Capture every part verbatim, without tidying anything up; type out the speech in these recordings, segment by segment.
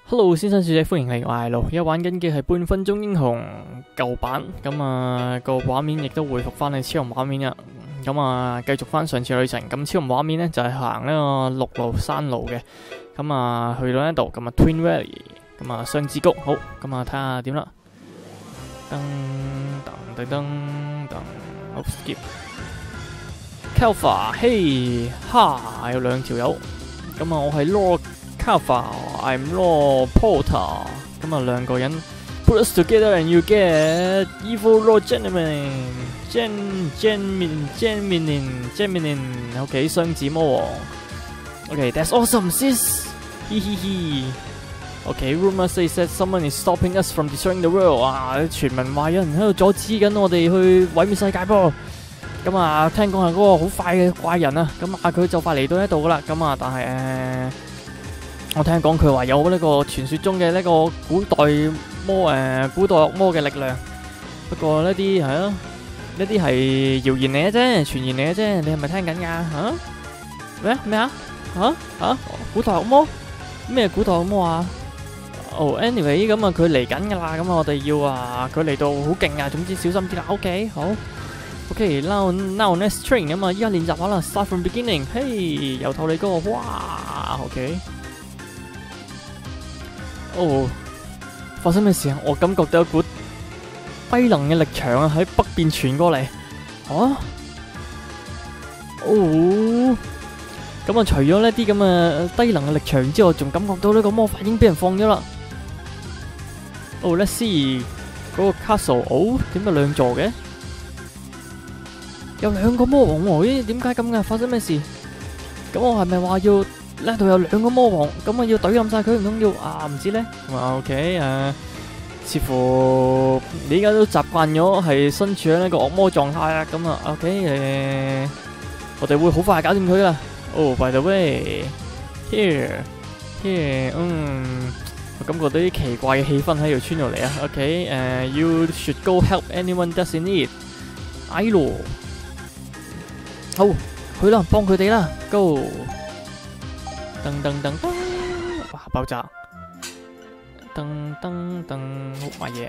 Hello， 先生小姐，歡迎嚟我係路，而家玩緊嘅係半分鐘英雄舊版，咁啊個畫面亦都回復翻去超人畫面啦。咁啊繼續翻上次旅程，咁超人畫面呢就係、是、行呢個陸路山路嘅，咁啊去到呢度，咁啊 Twin Valley， 咁啊雙子谷，好，咁啊睇下點啦。噔噔噔噔噔，好 skip。Kalfa， 嘿，哈，有兩條友，咁啊我係 Lord Kalfa，I'm Lord Porter， 咁啊兩個人 put us together and you get evil Lord Gentleman，Gen Geminin Geminin Geminin，OK 雙子魔王 ，OK that's awesome sis， 嘻嘻嘻 ，OK rumor says that someone is stopping us from destroying the world， 啊傳聞話有人喺度阻止緊我哋去毀滅世界噃。咁啊，聽講係嗰個好快嘅怪人啊，咁啊佢就快嚟到呢度噶啦，咁啊但係誒、呃，我聽講佢話有呢個傳說中嘅呢個古代魔誒、呃、古代惡魔嘅力量，不過呢啲係咯，呢啲係謠言嚟嘅啫，傳言嚟嘅啫，你係咪聽緊噶吓？咩咩啊？吓吓古代惡魔？咩古代惡魔啊？哦 ，anyway 咁啊佢嚟緊噶啦，咁我哋要啊佢嚟到好勁啊，總之小心啲啦 ，OK 好。OK， now now next train 咁啊，依家練習下啦 ，start from beginning， 嘿，由頭嚟過，哇 ，OK， 哦，發生咩事啊？我感覺到有股低能嘅力場啊喺北邊傳過嚟，啊，哦，咁啊除咗呢啲咁嘅低能嘅力場之外，仲感覺到呢個魔法已經俾人放咗啦。哦 ，let's see 嗰個 castle， 哦，點解兩座嘅？有兩個魔王喎，咦？點解咁噶？發生咩事？咁我係咪話要呢度有兩個魔王？咁我要懟冧晒佢，唔通要啊？唔知咧。啊 ，OK， 誒，似乎你而家都習慣咗係身處喺呢個惡魔狀態啦。咁啊 ，OK， 誒，我哋會好快搞掂佢啦。Oh by the way，here，here， 嗯，我感覺到啲奇怪嘅氣氛喺度穿入嚟啊。OK， 誒 ，you should go help anyone that's in need。哎咯。好，去啦，幫佢哋啦 ，Go！ 噔噔噔噔，哇，爆炸！噔噔噔，好買嘢。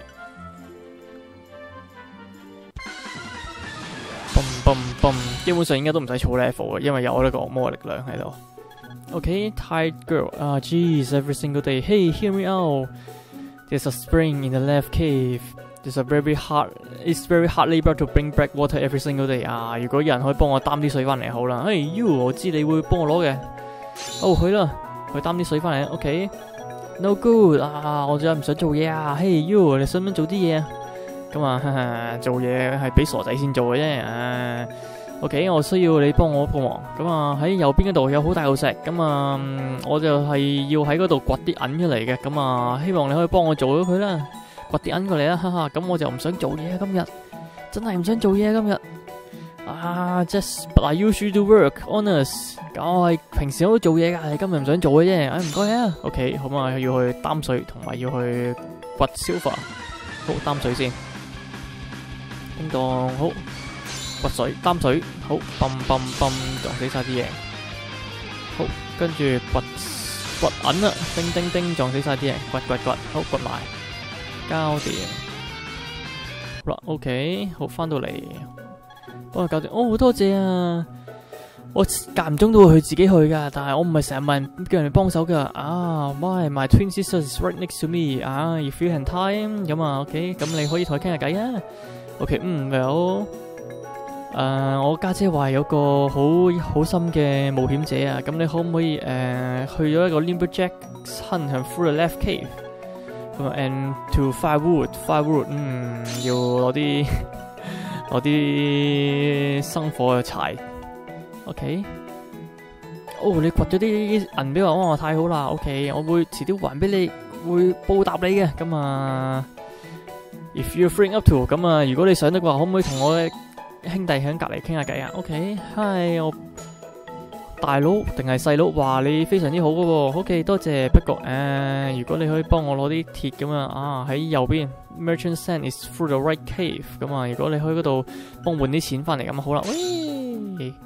嘣嘣嘣，基本上應該都唔使儲 level 嘅，因為有呢個惡魔力量喺度。OK，Tide Girl， 啊 ，Jeez，every single day，Hey， hear me out。There's a spring in the left cave。It's a very hard, it's very hard labor to bring back water every single day. 啊，如果有人可以幫我擔啲水翻嚟好啦。哎 ，You， 我知你會幫我攞嘅。哦，去啦，去擔啲水翻嚟。OK。No good 啊，我真係唔想做嘢啊。嘿 ，You， 你想唔想做啲嘢啊？咁啊，哈哈，做嘢係俾傻仔先做嘅啫。啊 ，OK， 我需要你幫我幫忙。咁啊，喺右邊嗰度有好大嚿石。咁啊，我就係要喺嗰度掘啲銀出嚟嘅。咁啊，希望你可以幫我做咗佢啦。掘啲銀過嚟啦，哈哈！咁我就唔想做嘢啊，今日真係唔想做嘢啊，今日啊 ，just but I usually do work, honest。我係平時都做嘢噶，係今日唔想做嘅啫。唉，唔該啊。OK， 好嘛，要去擔水同埋要去掘 silver。好，擔水先。叮當，好，掘水，擔水，好，泵泵泵，撞死晒啲嘢。好，跟住掘掘銀啦，叮叮叮，撞死晒啲嘢，掘掘掘，好，掘埋。交掂，好啦 ，OK， 好翻到嚟，幫佢搞掂。哦，好多謝啊！我間唔中都會去自己去噶，但係我唔係成日問人叫人哋幫手噶。啊 ，My my twin sister is right next to me。啊 ，if you have time， 咁啊 ，OK， 咁你可以同佢傾下偈啊。OK， 嗯，有，誒，我家姐話有個好好心嘅冒險者啊，咁你可唔可以誒去咗一個 Limberjack hunt through the left cave？咁啊 ，and to firewood, firewood， 嗯，要攞啲攞啲生火嘅柴。OK， 哦，你掘咗啲銀俾我，哇，太好啦。OK， 我會遲啲還俾你，會報答你嘅。咁啊 ，if you're free up to， 咁啊，如果你想的話，可唔可以同我嘅兄弟喺隔籬傾下偈啊 ？OK，Hi， 我。大佬定係細佬話你非常之好嘅喎 ，OK 多謝。不過誒、呃，如果你可以幫我攞啲鐵咁啊，啊喺右邊 Merchant Sand is through the right cave 咁啊，如果你去嗰度幫換啲錢翻嚟咁好啦。喂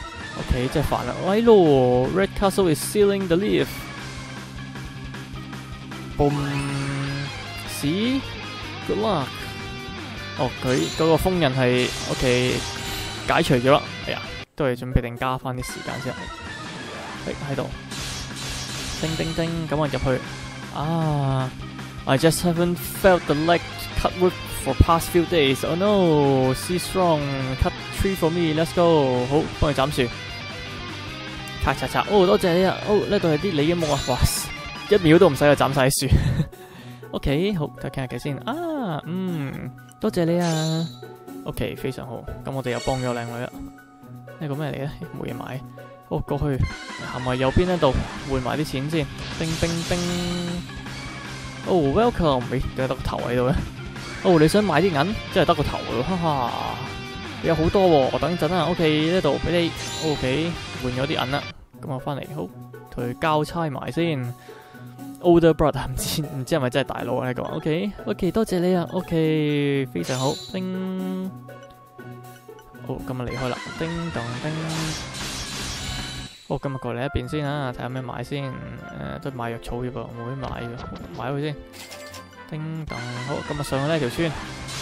，OK 真係煩啦。喂咯 ，Red Castle is sealing the leaf。 boom， see good luck。哦，佢嗰個封印係 OK 解除咗啦。哎呀，都係準備定加翻啲時間先。喺喺度，叮叮叮，咁我入去。啊 ，I just haven't felt the leg cut wood for past few days. Oh no, see strong, cut tree for me. Let's go。好，幫佢斬樹。咔嚓嚓，哦，多謝你啊！哦，呢度係啲你嘅木啊，哇，一秒都唔使就斬晒啲樹。OK， 好，再傾下偈先。啊，嗯，多謝你啊。OK， 非常好。咁我哋又幫咗靚女啦。呢個咩嚟咧？冇嘢買。好，過去行埋右邊呢度換埋啲錢先。叮叮叮。哦 ，welcome， 咦，點解得個頭喺度咧？哦，你想買啲銀？真係得個頭喎，哈哈。有好多喎，我等陣啊。OK， 呢度俾你。OK， 換咗啲銀啦。咁我翻嚟，好，同佢交差埋先。Older brother 唔知唔知係咪真係大佬啊？呢個 OK OK， 多謝你啊。OK， 非常好。叮，好，今日離開啦。叮當叮。好，今日過嚟一邊先啊，睇下咩買先。誒、呃，都買藥草嘅噃，冇咩買嘅，買佢先。叮當，好，今日上去呢條村。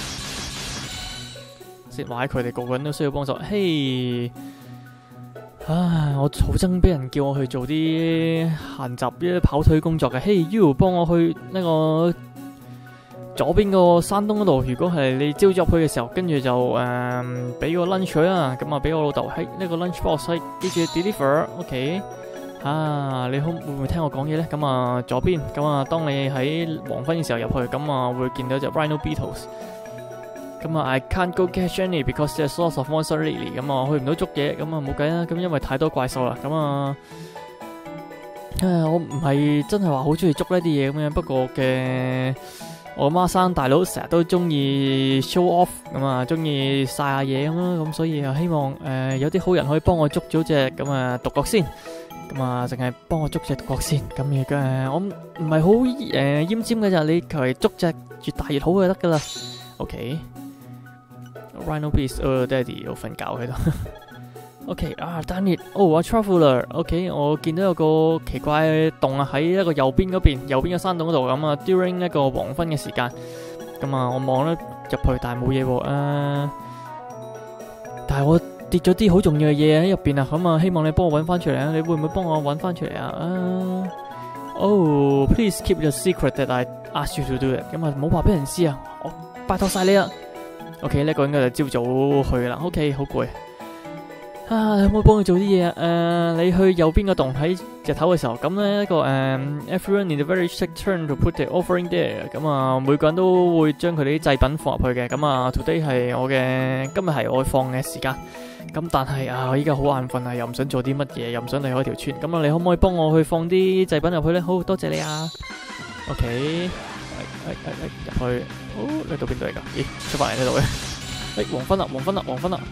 先買佢哋個個人都需要幫手。嘿、hey 唉，我好憎俾人叫我去做啲閒雜啲跑腿工作嘅。嘿 ，You 幫我去呢個左邊個山洞嗰度。如果係你朝早入去嘅時候，跟住就誒俾個 lunch 佢啊。咁啊，俾我老豆喺呢個 lunch box 記住 deliver。OK， 啊，你好會唔會聽我講嘢咧？咁啊，左邊咁啊，當你喺黃昏嘅時候入去，咁啊會見到隻 Rhino Beetles。咁啊 ，I can't go catch any because there's lots of monster lately。咁啊，去唔到捉嘢，咁啊冇計啦。咁因為太多怪獸啦。咁啊，誒，我唔係真係話好中意捉呢啲嘢咁樣。不過嘅我媽生大佬成日都中意 show off， 咁啊，中意晒下嘢咁啦。咁所以啊，希望誒、呃、有啲好人可以幫我捉咗隻咁啊獨角仙。咁啊，淨係幫我捉隻獨角仙。咁嘅誒，我唔係好誒奄尖嘅咋，你求其捉隻越大越好就得噶啦。OK。Rhino Beast， 哦 ，Daddy 我瞓覺喺度。OK， 啊 ，Damn it， 哦 ，a traveler。OK， 我見到有個奇怪嘅洞啊，喺一個右邊嗰邊，右邊嘅山洞嗰度咁啊。During 一個黃昏嘅時間，咁啊，我望咗入去，但係冇嘢喎。啊，但係我跌咗啲好重要嘅嘢喺入邊啊。咁啊，希望你幫我揾翻出嚟啊！你會唔會幫我揾翻出嚟啊？啊，哦 ，Please keep the secret that I asked you to do it。咁啊，唔好話俾人知啊！我拜託晒你啊！OK， 呢個應該就朝早去啦。OK， 好攰啊！可唔可以幫佢做啲嘢啊？誒、呃，你去右邊個洞喺日頭嘅時候，咁呢一個誒、um, ，everyone in the very strict turn to put the offering there。咁啊，每個人都會將佢哋啲祭品放入去嘅。咁啊 ，today 係我嘅，今日係我放嘅時間。咁但係啊，我依家好眼瞓啊，又唔想做啲乜嘢，又唔想離開條村。咁啊，你可唔可以幫我去放啲祭品入去咧？好多謝你啊 ！OK， 誒誒誒入去。哦，呢度邊度嚟噶？咦，出翻嚟呢度嘅。誒，黃昏啦，黃昏啦，黃昏啦。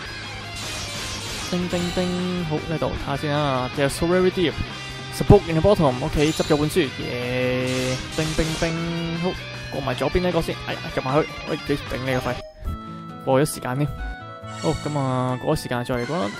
叮叮叮，好呢度睇下先啊。There's so very deep. It's a book in the bottom。OK， 執咗本書。耶！叮叮叮，好過埋左邊呢個先。哎呀，入埋去。喂，你頂你個肺，過咗時間添。好，咁啊，過咗時間再嚟講啦。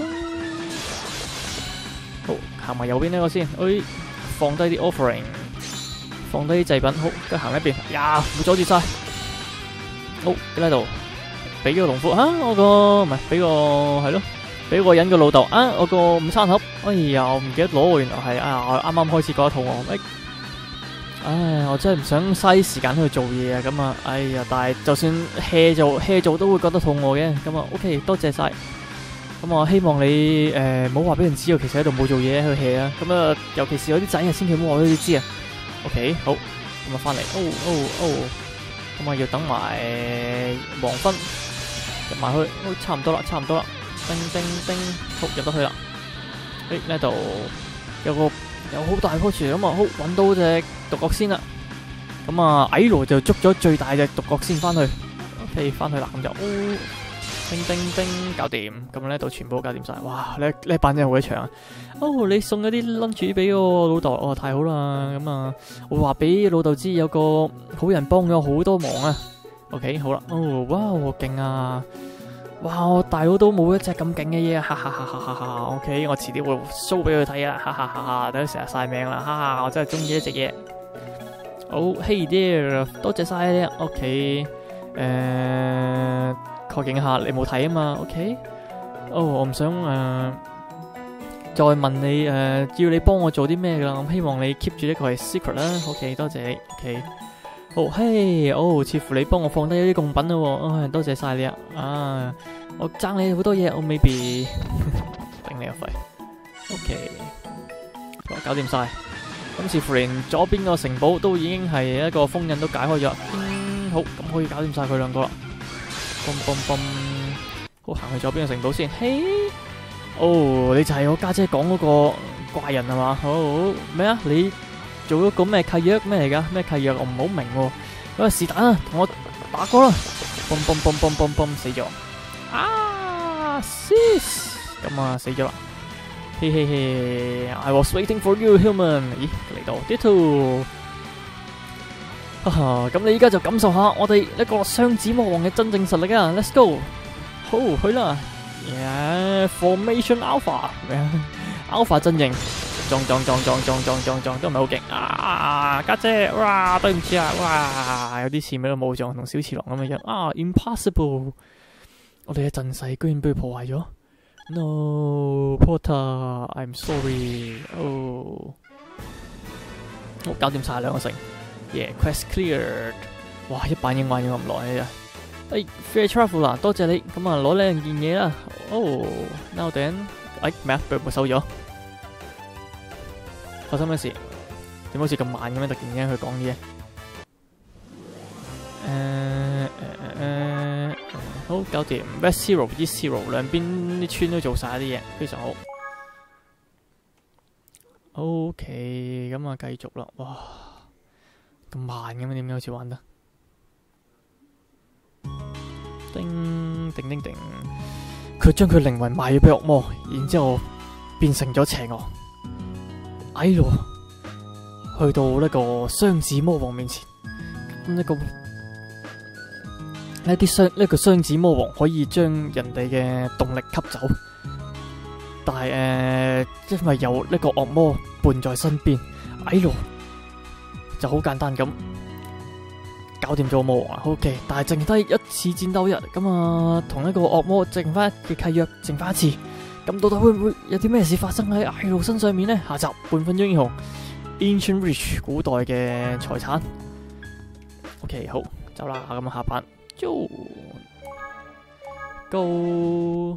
好，行埋右邊呢個先。誒，放低啲 offering， 放低啲祭品。好，跟住行一邊。呀，唔好阻住晒。好，喺呢度俾個農夫啊，我個唔係俾個係咯，俾個人嘅老豆啊，我個午餐盒，哎呀，我唔記得攞喎，原來係啊，我啱啱開始覺得肚餓，哎，唉，我真係唔想嘥時間喺度做嘢啊，咁啊，哎呀，但係就算 hea 做 hea 做都會覺得肚餓嘅，咁啊 ，OK， 多謝晒，咁啊，希望你誒唔好話俾人知我其實喺度冇做嘢喺度 hea 啊，咁啊，尤其是有啲仔啊，千祈唔好話俾佢知啊 ，OK， 好，咁啊，翻嚟，哦哦哦。咁啊，要等埋黃昏入埋去，哦，差唔多啦，差唔多啦，叮叮叮，好入得去啦。誒，呢度有個有好大棵樹，咁啊，好揾到隻獨角仙啦。咁啊，矮羅就捉咗最大隻獨角仙翻去 ，OK， 翻去啦，咁就哦，叮叮叮，搞掂。咁呢度全部都搞掂晒，哇！呢呢版真係好鬼長啊。哦，你送咗啲 lunch 俾我老豆，哦，太好啦！咁啊，我話俾老豆知有個好人幫咗好多忙啊。OK， 好啦，哦，哇，我勁啊！哇，我大佬都冇一隻咁勁嘅嘢啊！哈哈哈哈哈 OK， 我遲啲會 show 俾佢睇啊！哈哈哈哈，等佢成日晒命啦！哈哈，我真係中意呢隻嘢。 好 ，Hey there， 多謝晒你 ，OK， 誒，確認下你冇睇啊嘛 ，OK， 哦，我唔想誒、呃、再問你誒、呃，要你幫我做啲咩噶啦，咁希望你 keep 住呢個係 secret 啦 ，OK， 多謝你 ，OK， 好，嘿，哦，似乎你幫我放低一啲貢品啦喎，唉，多謝晒你啊，啊，我爭你好多嘢，我未必頂你個肺 ，OK， 好，搞掂晒。咁似乎連左邊個城堡都已經係一個封印都解開咗，嗯，好，咁可以搞掂晒佢兩個啦。嘣嘣嘣，好，行去左邊個城堡先。嘿，哦，你就係我家姐講嗰個怪人係嘛？好，咩啊？你做咗個咩契約咩嚟噶？咩契約？我唔好明喎。咁啊是但啦，同我打過啦。嘣嘣嘣嘣嘣嘣，死咗。啊 ，sis， 咁啊死咗啦。嘿嘿嘿 ，I was waiting for you, human。咦，嚟到 Ditto。哈哈，咁你依家就感受下我哋一個雙子魔王嘅真正實力啊 ！Let's go。好，去啦。Yeah, Formation Alpha。Alpha 陣營，撞撞撞撞撞撞撞撞，都唔係好勁啊！家姐，哇，對唔住啊，哇，有啲似咩都冇撞，同小次郎咁嘅樣啊 ！Impossible。我哋嘅陣勢居然被破壞咗。No, Porter, I'm sorry. Oh， 好，搞掂晒兩個城。Yeah, quest cleared。哇，一版已經玩咗咁耐啊！哎 ，Fair Traveler， 多謝你。咁啊，攞兩件嘢啦。Oh, now then， 哎咩啊？被沒收咗。發生咩事？點好似咁慢咁樣？突然間佢講嘢。誒誒誒。好，搞掂 West Zero、East Zero 兩邊啲村都做晒啲嘢，非常好。OK， 咁啊繼續啦。哇，咁慢嘅咩？點解好似玩得？叮叮叮叮，佢將佢靈魂賣咗俾惡魔，然之後變成咗邪惡。哎咯，去到呢個雙子魔王面前，咁呢個。呢啲雙呢個雙子魔王可以將人哋嘅動力吸走，但係誒、呃，因為有呢個惡魔伴在身邊，哎咯，就好簡單咁搞掂咗魔王啦。OK， 但係剩低一次戰鬥日，咁啊，同一個惡魔剩翻嘅契約，剩翻一次，咁到底會唔會有啲咩事發生喺哎咯身上面呢？下集半分鐘英雄 Ancient Rich 古代嘅財產。OK， 好，走啦，咁啊下版。就 Go，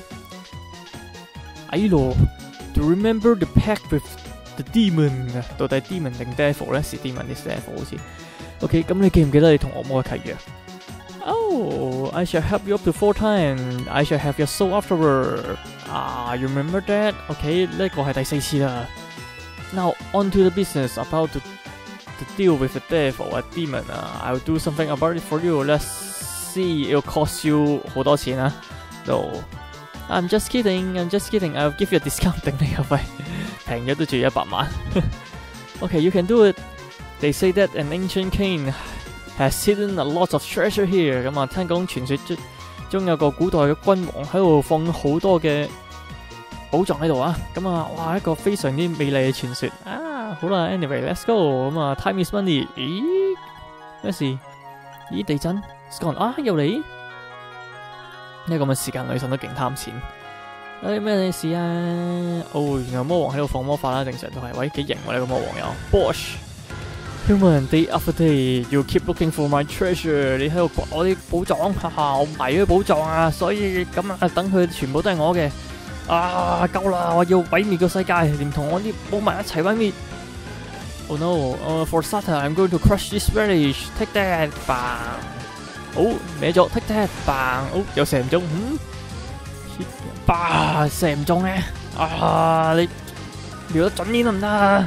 哎咯 ，To remember the pact with the demon， 到底 demon 定 devil 咧？是 demon 定 devil 好似。OK， 咁你記唔記得你同惡魔嘅契約 ？Oh, I shall help you up to four times. I shall have your soul afterward. 啊 ，You remember that？ OK， 呢個係第四次啦。Now on to the business about to deal with the devil, a demon. Uh, I'll do something about it for you. Let's see. It'll cost you 好多錢啊 ？No, I'm just kidding. I'm just kidding. I'll give you a discount. 頂你個肺，平咗都住一百萬。Okay, you can do it. They say that an ancient king has hidden a lot of treasure here. 咁啊，聽講傳說中中有個古代嘅君王喺度放好多嘅寶藏喺度啊！咁啊，哇，一個非常之美麗嘅傳說啊！好啦 ，anyway，let's go。咁啊 ，time is money。咦？咩事？咦？地震 ？Scone 啊，又嚟？呢個咁嘅時間女神都勁貪錢。誒咩事啊？哦，原來魔王喺度放魔法啦，正常都係。喂，幾型喎呢個魔王又 ？Bosh。Human day after day, you keep looking for my treasure。你喺度掘我啲寶藏，哈哈，我迷咗寶藏啊！所以咁啊，等佢全部都係我嘅。啊，夠啦！我要毀滅個世界，連同我啲冇埋一齊毀滅。Oh no！ Uh, for Sata, I'm going to crush this village. Take that！ bang！ 好，歪咗 ，take that！ bang！ 好，又射唔中，嗯，bah！射唔中咧，啊！你瞄得準啲得唔得啊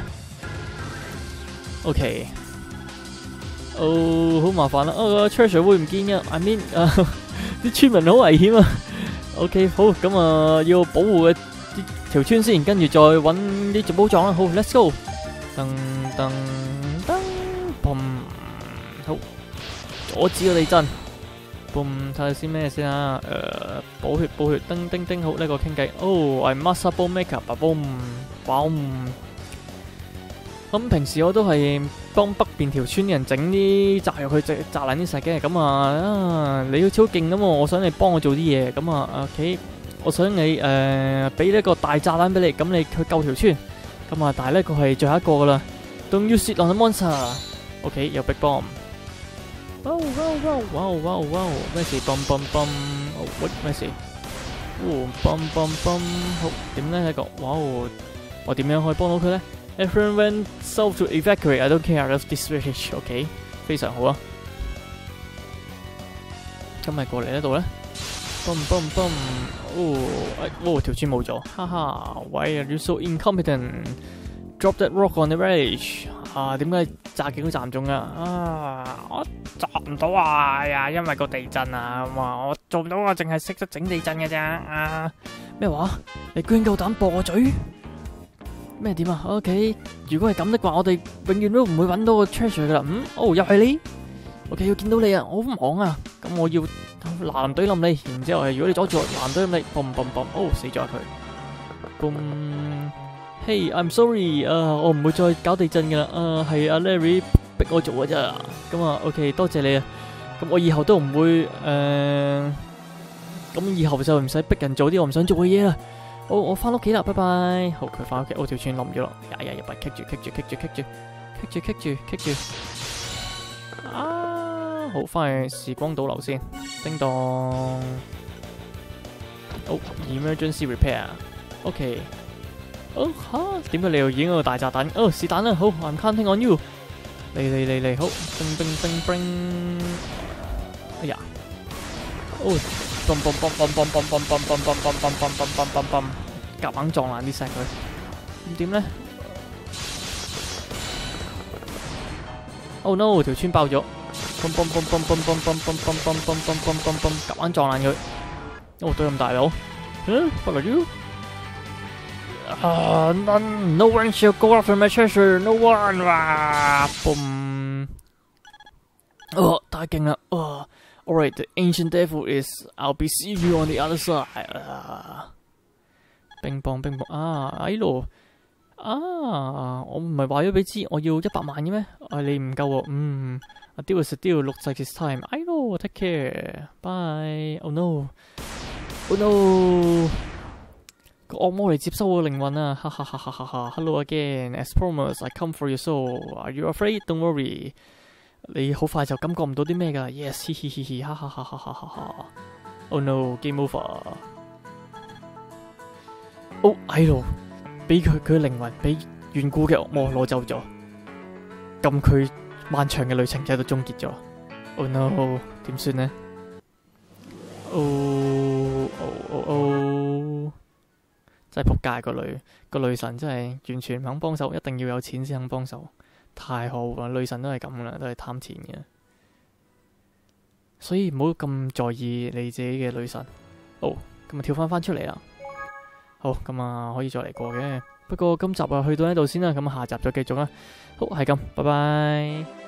？OK。哦，好麻煩啦！哦 ，treasure 會唔見嘅 ，I mean， 啊，啲村民好危險啊！ OK， 好，咁啊，要保護嘅條村先，跟住再揾啲做寶藏啦。好 ，Let's go！ 噔噔噔，砰！好，阻止個地震。砰！睇下先咩先啊？誒，補血補血，叮叮叮，好呢個傾偈。Oh，I must have make up，boom，boom。好， 咁平時我都係幫北邊條村啲人整啲炸藥去炸炸爛啲石嘅，咁啊啊你好似好勁咁喎，我想你幫我做啲嘢，咁啊 OK， 我想你誒俾呢個大炸彈俾你，咁你去救條村，咁啊但係呢個係最後一個噶啦 ，Don't use it on the monster。OK， 有 big bomb。哇哇哇哇哇哇！咩事 ？bom bom bom， 哦喂咩事？哦 bom bom bom， 好點咧？呢個哇我點樣可以幫到佢咧？ Everyone went south to evacuate. I don't care. I love this village. OK， 非常好啊。咁咪過嚟呢度咧 ？Boom boom boom。哦，哦條村冇咗，哈哈。Why are you so incompetent? Drop that rock on the village。啊，點解炸幾個站中啊？啊，我炸唔到啊！哎呀，因為個地震啊，哇！我做唔到，我淨係識得整地震嘅咋啊？咩話？你居然夠膽駁我嘴？咩點啊 ？OK， 如果係咁的話，我哋永遠都唔會揾到個 treasure 噶啦。嗯，哦，又係你 ？OK， 要見到你啊！我好忙啊，咁我要藍隊冧你，然之後如果你阻住我，藍隊冧你，嘣嘣嘣，哦死咗佢，boom。Hey, I'm sorry， 啊、uh, 我唔會再搞地震噶啦，啊係阿 Larry 逼我做嘅咋，咁啊 OK 多謝你啊，咁我以後都唔會誒，咁、呃、以後就唔使逼人做啲我唔想做嘅嘢啦，我我翻屋企啦，拜拜，好佢翻屋企，我條村冧咗咯，呀呀入嚟棘住棘住棘住棘住棘住棘住棘住，啊好翻去時光倒流先，叮當，好 emergency repair，OK。哦吓，點解你又已經有個大炸彈？哦是但啦，好 ，I'm counting on you。嚟嚟嚟嚟，好，冰冰冰冰。哎呀，哦，嘣嘣嘣嘣嘣嘣嘣嘣嘣嘣嘣嘣嘣嘣嘣嘣，夾硬撞爛啲石佢。咁點咧 ？Oh no， 條村爆咗。嘣嘣嘣嘣嘣嘣嘣嘣嘣嘣嘣嘣嘣嘣嘣，夾硬撞爛佢。哦，對咁大佬。嗯 ，What are you？啊、uh, none, no one shall go after my treasure. No one. 哇 boom 哦，太勁啦！哦 ，Alright, the ancient devil is. I'll be see you on the other side. 啊，乒乓乒乓啊！哎咯啊！我唔係話咗俾知，我要一百萬嘅咩？啊，你唔夠喎。嗯 ，a deal is a deal. Looks like it's time. 哎咯 ，take care. Bye. Oh no. Oh no. 個惡魔嚟接收我靈魂啊！哈哈哈哈哈哈 ！Hello again, as promised, I come for your soul. Are you afraid? Don't worry. 你好快就感覺唔到啲咩噶 ？Yes， 嘻嘻嘻嘻，哈哈哈哈哈哈 ！Oh no, game over. 哦，喺度俾佢佢嘅靈魂俾遠古嘅惡魔攞走咗，咁佢漫長嘅旅程就喺度終結咗。Oh no， 點算呢？哦哦哦哦！真係仆街個女個女神真係完全唔肯幫手，一定要有錢先肯幫手，太好啦！女神都係咁啦，都係貪錢嘅，所以唔好咁在意你自己嘅女神。好，咁啊跳翻翻出嚟啦。好，咁啊可以再嚟過嘅，不過今集啊去到呢度先啦，咁下集再繼續啦。好，係咁，拜拜。